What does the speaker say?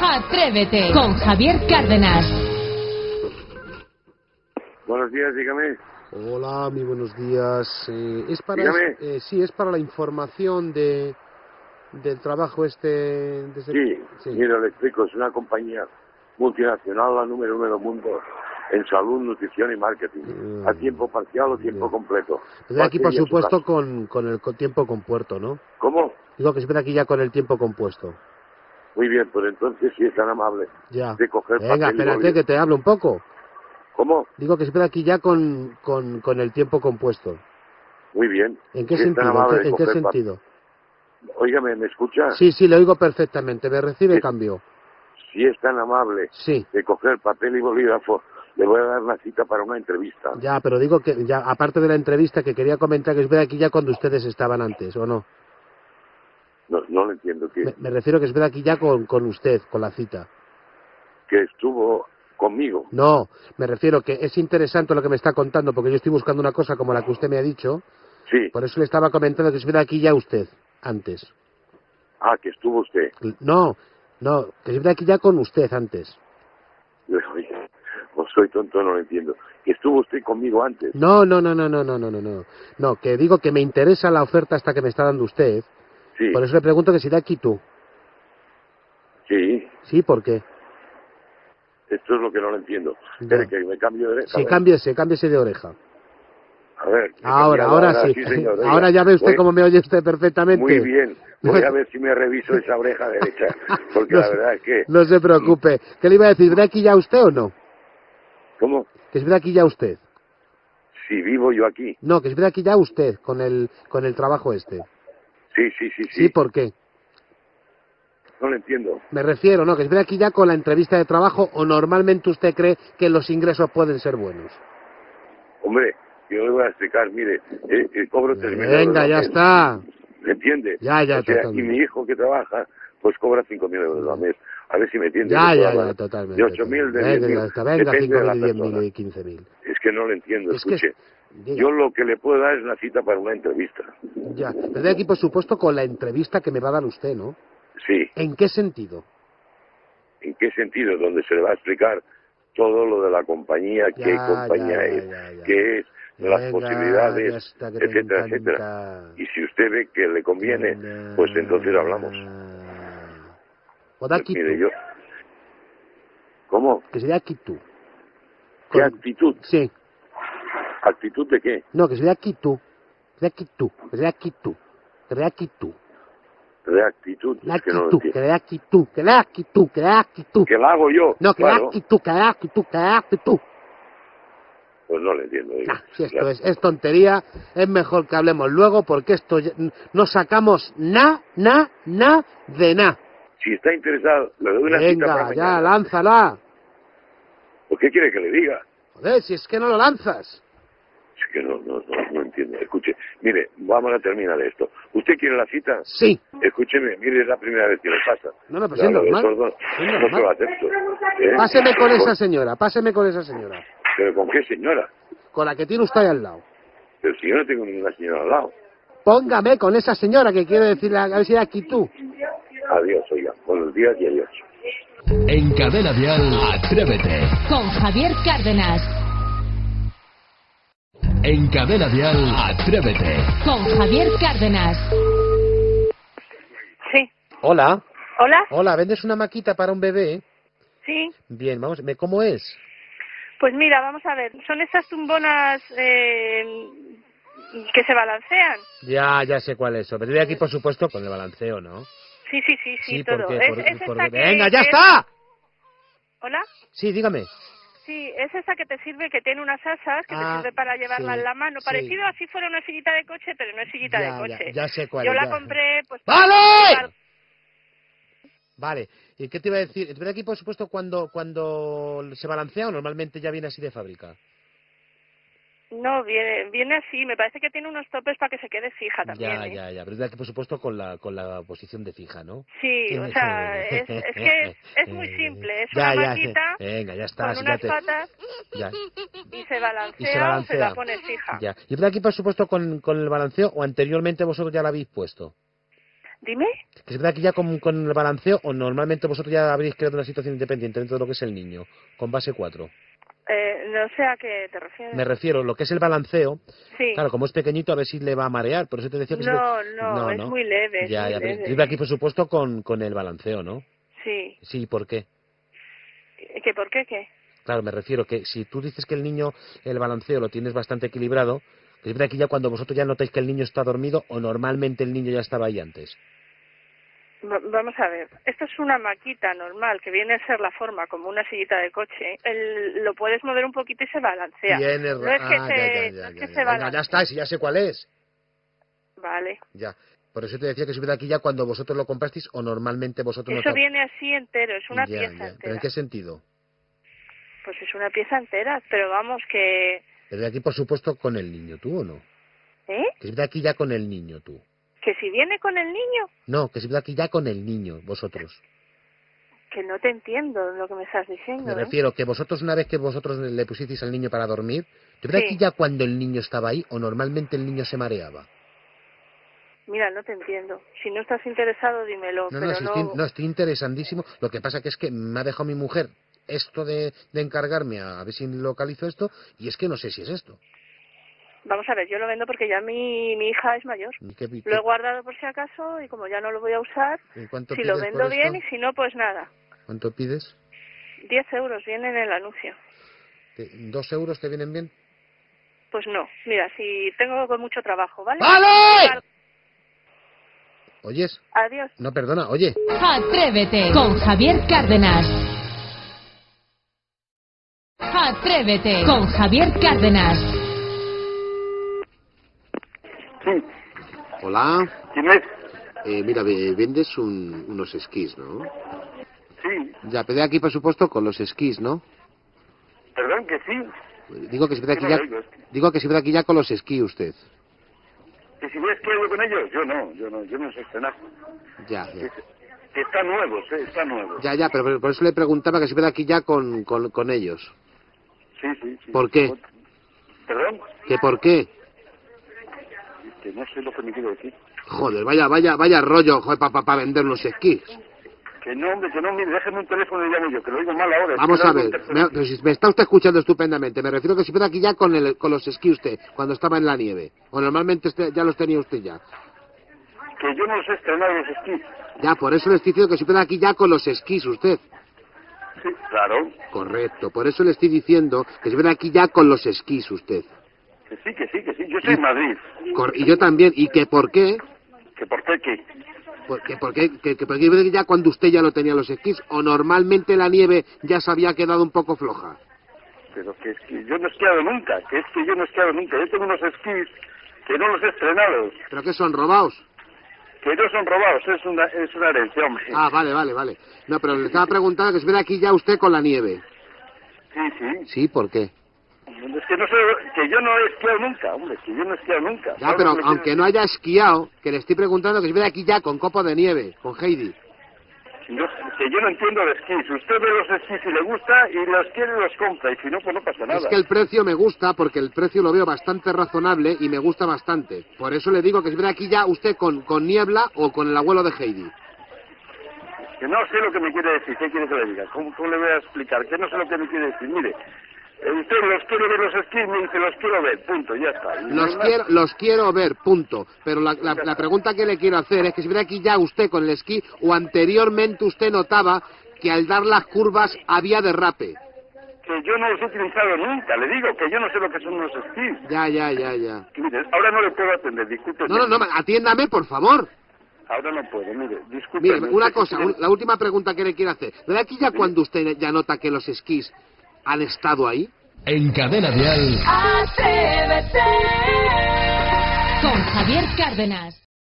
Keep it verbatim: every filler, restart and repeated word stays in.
Atrévete con Javier Cárdenas. Buenos días, dígame. Hola, muy buenos días. Eh, es para Dígame. eh, sí, es para la información de del trabajo este. De ese... Sí, sí, mira, le explico. Es una compañía multinacional, la número uno del mundo en salud, nutrición y marketing. Mm, A tiempo parcial o tiempo bien. completo. Estoy aquí, por Cualquiera su supuesto, caso. con, con el con tiempo compuesto, ¿no? ¿Cómo? Digo que espera aquí ya con el tiempo compuesto. Muy bien, pues entonces si es tan amable Ya. de coger Venga, papel y espérate bolígrafo. que te hablo un poco. ¿Cómo? Digo que espera aquí ya con, con, con el tiempo compuesto. Muy bien. ¿En qué Si es tan sentido? ¿En amable qué, de en qué coger papel. sentido? Óigame, ¿me escucha? Sí, sí, le oigo perfectamente. ¿Me recibe Es- cambio? Si es tan amable Sí. de coger papel y bolígrafo, le voy a dar una cita para una entrevista. Ya, pero digo que ya, aparte de la entrevista que quería comentar, que es verdad aquí ya cuando ustedes estaban antes, ¿o no? No, no lo entiendo. Que, Me, me refiero que es verdad aquí ya con, con usted, con la cita. que estuvo conmigo. No, me refiero que es interesante lo que me está contando, porque yo estoy buscando una cosa como la que usted me ha dicho, Sí. por eso le estaba comentando que es verdad aquí ya usted, antes. Ah, que estuvo usted. No, no, que es verdad aquí ya con usted antes. Oye, o soy tonto, no lo entiendo. Que estuvo usted conmigo antes. No, no, no, no, no, no, no, no, no. No, que digo que me interesa la oferta hasta que me está dando usted, Sí, por eso le pregunto que si da aquí tú. sí. Sí, ¿por qué? Esto es lo que no lo entiendo. Ya. Espere que me cambio de oreja. Sí, a ver. cámbiese, cámbiese de oreja. A ver. he Ahora, cambiado ahora sí. Sí, señor. Oiga, Ahora ya ve usted voy- cómo me oye usted perfectamente. Muy bien. Voy a ver si me reviso esa oreja derecha. Porque no, la se- verdad es que... no se preocupe. ¿Qué le iba a decir? ¿Vendrá aquí ya usted o no? ¿Cómo? ¿Que se vendrá aquí ya usted? Si vivo yo aquí. No, que se vendrá aquí ya usted con el, con el trabajo este. Sí, sí, sí, Sí, sí. ¿por qué? No lo entiendo. Me refiero, ¿no? Que se vendrá aquí ya con la entrevista de trabajo o normalmente usted cree que los ingresos pueden ser buenos. Hombre, yo le voy a explicar. Mire, eh, eh, cobro tres mil euros Venga, al ya mes. está. ¿Me entiende? Ya, ya, O sea, y totalmente. mi hijo que trabaja, pues cobra cinco mil euros al mes. A ver si me entiende. Ya, le puedo ya, hablar ya, totalmente. De ocho mil, de diez Venga, mil. ya está. Venga, Depende cinco de mil la y diez mil persona. y quince mil. Es que no lo entiendo, Es que, escuche. diga. Yo lo que le puedo dar es una cita para una entrevista. Ya, vendré aquí, por supuesto, con la entrevista que me va a dar usted, ¿no? Sí. ¿En qué sentido? ¿En qué sentido? Donde se le va a explicar todo lo de la compañía, Ya, qué compañía ya, ya, es, ya, ya. qué es, las Venga, posibilidades, ya está, que me etcétera, encanta. etcétera. Y si usted ve que le conviene, pues entonces hablamos. O da Pues aquí mire, tú, yo... ¿Cómo? que sería aquí tú. ¿Qué Con- actitud? Sí, ¿Actitud de qué? no, que sería aquí tú. Que sería aquí tú, que sería aquí tú. Que sería aquí tú. De actitud, Que es que no lo aquí tú, que entiendo. sería aquí tú, que sería aquí tú, que sería aquí tú. Que la hago yo, No, que sería claro. aquí tú, que sería aquí tú, que sería aquí tú. Pues no le entiendo. oiga. Ah, si esto Claro. es, es tontería, es mejor que hablemos luego porque esto ya- no sacamos na, na, na de na. Si está interesado, le doy una cita para Venga, ya, mañana. lánzala. ¿Pues qué quiere que le diga? Joder, si es que no lo lanzas. Es que no, no, no, no entiendo. Escuche, mire, vamos a terminar esto. ¿Usted quiere la cita? Sí. Escúcheme, mire, es la primera vez que le pasa. No, no, pues Claro, es normal. de sordo Es no normal. se lo acepto. ¿eh? Páseme con esa Con- señora, páseme con esa señora. ¿Pero con qué señora? Con la que tiene usted ahí al lado. Pero si yo no tengo ninguna señora al lado. Póngame con esa señora que quiere decirle a ver si era aquí tú. Adiós, oiga. Buenos días y adiós. En Cadena Dial, Atrévete. Con Javier Cárdenas. En Cadena Dial, Atrévete. Con Javier Cárdenas. Sí. Hola. ¿Hola? Hola, ¿vendes una maquita para un bebé? Sí. Bien, vamos, ¿me- ¿cómo es? Pues mira, vamos a ver. Son estas tumbonas eh, que se balancean. Ya, ya sé cuál es. Vendré aquí, por supuesto, con el balanceo, ¿no? Sí, sí, sí, sí, Sí, todo. porque... Es, por- es esta porque- que- ¡Venga, ya que es- está! ¿Hola? Sí, dígame. Sí, es esa que te sirve, que tiene unas asas, que Ah, te sirve para llevarla sí, en la mano. sí. Parecido a si fuera una sillita de coche, pero no es sillita Ya, de ya, coche. ya sé cuál Yo es, la ya. compré, pues... para ¡Vale! llevar- Vale. ¿Y qué te iba a decir? Vendré aquí, por supuesto, cuando, cuando se balancea o normalmente ya viene así de fábrica. No, viene, viene así. Me parece que tiene unos topes para que se quede fija también. Ya, ¿eh? ya, ya. Vendré aquí, por supuesto, con la, con la posición de fija, ¿no? Sí, o sea, es, es que es, es muy simple. Es Ya, una ya. maquita Venga, ya está. con sí, unas ya te- patas ya. y se balancea, Y se o se balancea. la pone fija. Ya. Y vendré aquí, por supuesto, con, con el balanceo o anteriormente vosotros ya la habéis puesto. Dime. ¿Que es verdad que ya con, con el balanceo o normalmente vosotros ya habréis creado una situación independiente dentro de lo que es el niño, con base cuatro? Eh, no sé a qué te refieres. Me refiero, lo que es el balanceo, Sí. claro, como es pequeñito a ver si le va a marear, por eso te decía que... No, si... no, es muy leve. Ya, es ya, muy pero leve. vive aquí por supuesto con, con el balanceo, ¿no? Sí. Sí, ¿por qué? ¿Qué por qué qué? Claro, me refiero que si tú dices que el niño, el balanceo lo tienes bastante equilibrado, es verdad que ya cuando vosotros ya notáis que el niño está dormido o normalmente el niño ya estaba ahí antes. Va- Vamos a ver, esto es una maquita normal, que viene a ser la forma como una sillita de coche. El, lo puedes mover un poquito y se balancea. Tiene No es que ah, se, ya, ya, no ya, es ya, que ya. se Venga, balancee. ya está, si ya sé cuál es. Vale. Ya. Por eso te decía que es verdad que ya cuando vosotros lo comprasteis o normalmente vosotros Eso no... viene así entero, es una Ya, pieza ya. ¿Pero entera. en qué sentido? Pues es una pieza entera, pero vamos que... Pero de aquí, por supuesto, con el niño, ¿tú o no? ¿Eh? Que es de aquí ya con el niño, tú. Que si viene con el niño, No, que es de aquí ya con el niño, vosotros. que no te entiendo lo que me estás diciendo. Me ¿eh? refiero que vosotros, una vez que vosotros le pusisteis al niño para dormir, ¿de verdad Sí. aquí ya cuando el niño estaba ahí o normalmente el niño se mareaba? Mira, no te entiendo. Si no estás interesado, dímelo, No, pero no, no... sí, estoy, no, estoy interesandísimo. Lo que pasa que es que me ha dejado mi mujer esto de, de encargarme a, a ver si localizo esto, y es que no sé si es esto. Vamos a ver, yo lo vendo porque ya mi, mi hija es mayor. ¿Y qué- Lo he guardado por si acaso y como ya no lo voy a usar, ¿Y cuánto si lo pides vendo por bien esto? y si no, pues nada. ¿Cuánto pides? Diez euros viene en el anuncio. ¿Te- ¿Dos euros te vienen bien? Pues no, mira, si tengo con mucho trabajo, ¿vale? ¡Vale! ¿Oyes? Adiós. No, perdona, oye. Atrévete con Javier Cárdenas. Atrévete con Javier Cárdenas. Sí, Hola. ¿quién es? Eh, mira, ve- vendes un- unos esquís, ¿no? Sí, Ya, pedí aquí, por supuesto, con los esquís, ¿no? perdón, que sí. Digo que se pide aquí Yo ya... no lo oigo, es que- Digo que se pide aquí ya con los esquí usted. ¿Que si ves que yo con ellos? Yo no, yo no, yo no sé cenar. Ya, Que, ya. que están nuevos, eh, están nuevos. Ya, ya, pero por- por eso le preguntaba que se pide aquí ya con, con, con ellos. Sí, sí, sí. ¿Por qué? ¿Perdón? ¿Que por qué? Que no sé lo que me quiero decir. Joder, vaya, vaya, vaya rollo, joder, para pa, pa vender unos esquís. Que no, hombre, que no, mire, déjeme un teléfono y llamo yo, que lo oigo mal ahora. Vamos Es que a lo ver, oigo en me, tercera- pero si me está usted escuchando estupendamente. Me refiero que se pide aquí ya con, el, con los esquís usted, cuando estaba en la nieve. O normalmente usted, ya los tenía usted ya. Que yo no los he estrenado los esquís. Ya, por eso le estoy diciendo que se pide aquí ya con los esquís usted. Sí, claro. Correcto, por eso le estoy diciendo que se pide aquí ya con los esquís usted. Que sí, que sí, que sí. Yo soy en Madrid. Cor- y yo también. ¿Y que por qué? ¿Que por qué qué? Porque, porque, que, que, porque ya cuando usted ya lo tenía los esquís, o normalmente la nieve ya se había quedado un poco floja. Pero que es que yo no he esquiado nunca, que es que yo no he esquiado nunca. Yo tengo unos esquís que no los he estrenado. ¿Pero qué son, robados? Que no son robados, es una, es una herencia, hombre. Ah, vale, vale, vale. No, pero le estaba preguntando que se viene aquí ya usted con la nieve. Sí, sí. Sí, ¿por qué? Es que no sé, que yo no he esquiado nunca, hombre, que yo no he esquiado nunca. Ya, pero aunque no haya esquiado, que le estoy preguntando que se viene aquí ya con copo de nieve, con Heidi. Yo, que yo no entiendo de esquís. Usted ve los esquís y le gusta y los quiere y los compra, y si no, pues no pasa nada. Es que el precio me gusta, porque el precio lo veo bastante razonable y me gusta bastante. Por eso le digo que se viene aquí ya usted con, con niebla o con el abuelo de Heidi. Que no sé lo que me quiere decir, ¿qué quiere que le diga? ¿Cómo, cómo le voy a explicar? Que no sé lo que me quiere decir. Mire, eh, usted los quiere ver los esquís, me dice los quiero ver, punto, ya está. Y no Los hay más. quiero, los quiero ver, punto. Pero la, la, la pregunta que le quiero hacer es que si viene aquí ya usted con el esquí o anteriormente usted notaba que al dar las curvas había derrape. Que yo no los he utilizado nunca, le digo que yo no sé lo que son los esquís. Ya, ya, ya, ya. Mire, ahora no le puedo atender, disculpe. No, no, no, atiéndame, por favor. Ahora no puedo, mire, disculpe. Mire, una cosa, un- la última pregunta que le quiero hacer. ¿De aquí ya cuando usted ya nota que los esquís han estado ahí? En Cadena Dial. Atrévete con Javier Cárdenas.